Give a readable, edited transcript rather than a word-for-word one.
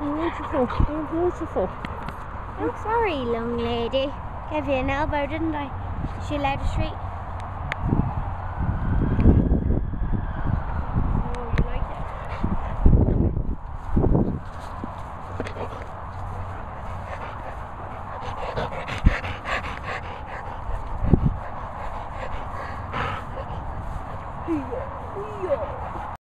Beautiful, you're beautiful. I'm sorry, young lady. Gave you an elbow, didn't I? She allowed a street. Oh, you like it?